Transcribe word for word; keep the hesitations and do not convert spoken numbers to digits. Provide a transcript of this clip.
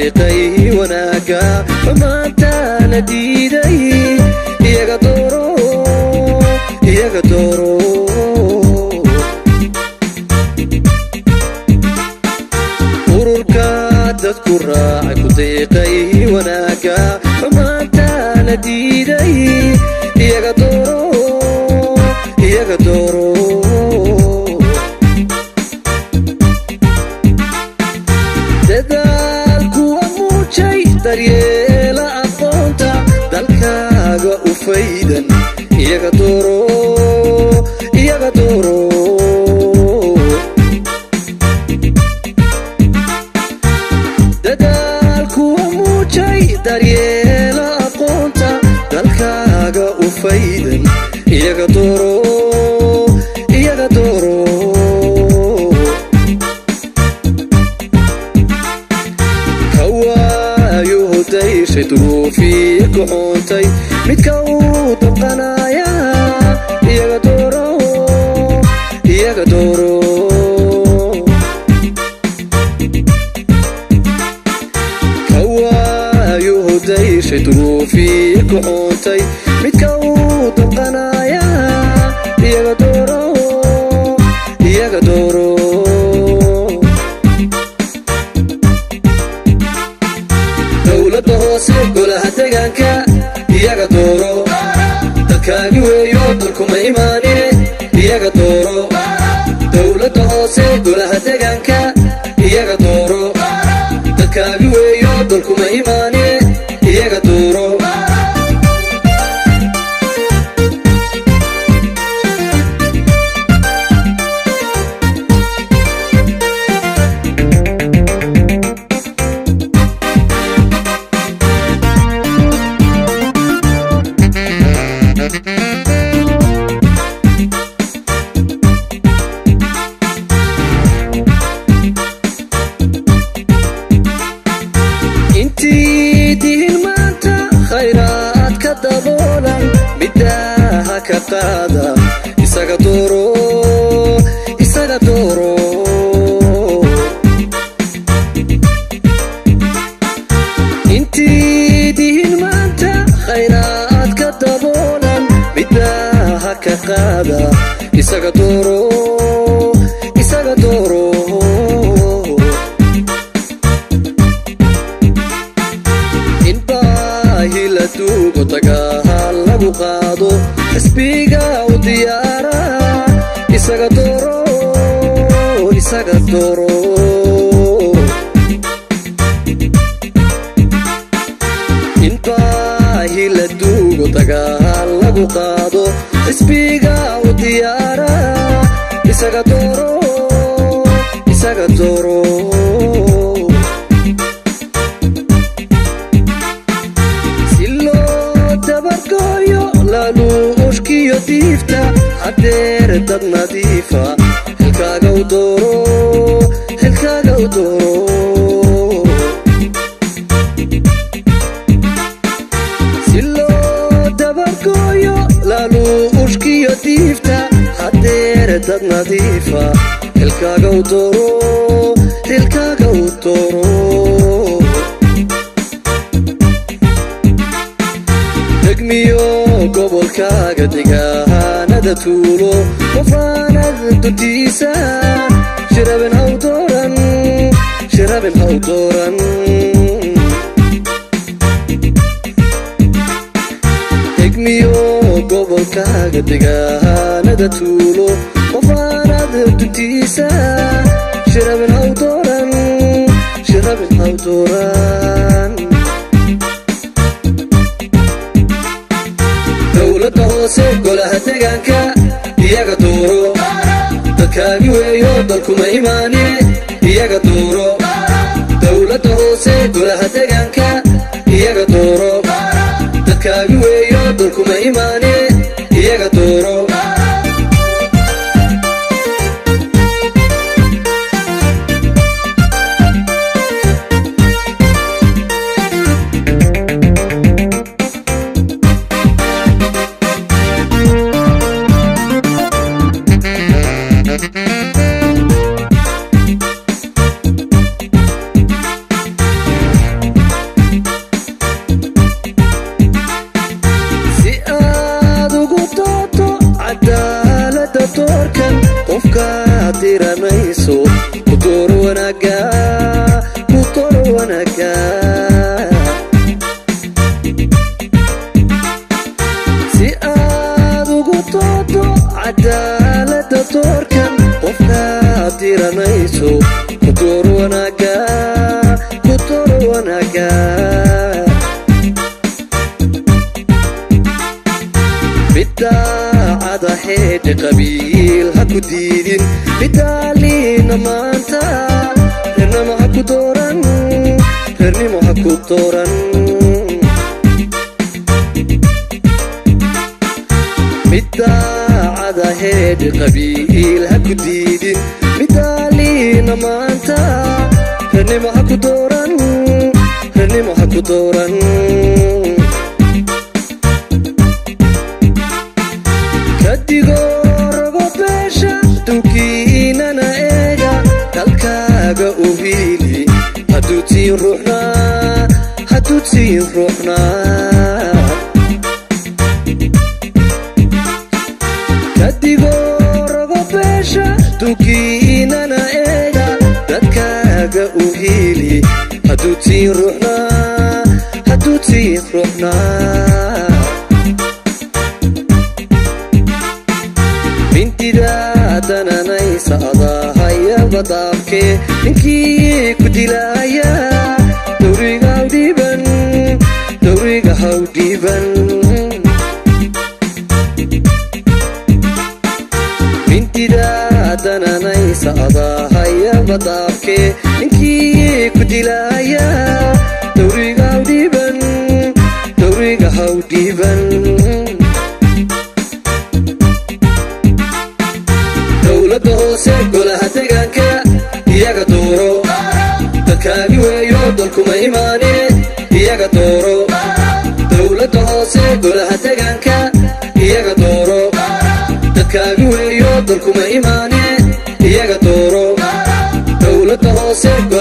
deeqay wanaaga xumaantaana diiday iyaga dooro iyaga dooro ururka dadku raacay ku deeqay wanaaga xumaantaana diiday iyaga dooro iyaga dooro daryeela aqoonta dalkaaga u faydan iyaga dooro iyaga dooro dadaalkuwa muujay daryeela aqoonta dalkaaga u faydan iyaga dooro iyaga dooro ظروفي كحونتي متكود قنايا يا دورو يا دورو كوا يهدي ظروفي كحونتي متكود قنايا يا دورو يا دورو golaha deegaanka iyaga dooro dadkaagi weeyo dalkuma imaanine iyaga dooro dawladda hoose golaha deegaanka iyaga dooro dadkaagi weeyo dalkuma imaanine iyaga dooro كقادة إساق دورو إساق دورو انتي دين ما انت خيرات كدبولا بداها كقادة إساق دورو إساق دورو إن باهي لدوغو تقاها لبو قادو اسبيغا وديارا إساق دورو إساق دورو إنباهي لدوغو تقاها لغو قادو اسبيغا وديارا إساق دورو إساق دورو لوشكيو ديفتا عدير دب نظيفة هلكاغا ودورو هلكاغا ودورو سيلو دبركويو لالوشكيو ديفتا عدير دب نظيفة هلكاغا ودورو هلكاغا ودورو دقميو gobolkaaga deegaanada tuulo qofaanad duntiisa shirabin haw dooran shirabin haw dooran degmiyo gobolkaaga deegaanada tuulo qofaanad duntiisa shirabin haw dooran shirabin haw dooran dawladda hoose golaha deegaanka iyaga dooro dadkaagi weeyo dalkuma imaanine iyaga dooro dawladda hoose golaha deegaanka iyaga dooro dadkaagi weeyo dalkuma imaanine iyaga dooro wanaaga si aad ugu doodo cadaalada doorkan qofkaad diranayso ku door wanaaga ku door wanaaga bidaacada xeedhe qabiil ha ku diidin bidaaliina maanta reernimo ha ku dooran reernimo ha ku dooran bidaacada xeedhe qabiil ha ku diidin bidaaliina maanta reernimo ha ku dooran reernimo ha ku dooran kadigorogo beesha dunkiinana eega dalkaaga u hiili hadduu tiin ruuxnaa hadduu tiin ruuxnaa kadigorogo beesha dunkiinana eega dalkaaga u hiili hadduu tiin ruuxnaa hadduu tiin ruuxnaa dananaysa adahayaba daabkee ninkii ku dilaaya dowriga hawdhiiban dowriga hawdhiiban mintida dananaysa adahayaba daabkee ninkii ku dilaaya dowriga hawdhiiban dowriga hawdhiiban dowladda hoose golaha deegaanka iyaga dooro dadkaagi weeyo dalkuma imaane iyaga dooro dowladda hoose golaha deegaanka iyaga dooro dadkaagi weeyo dalkuma imaane iyaga dooro dowladda hoose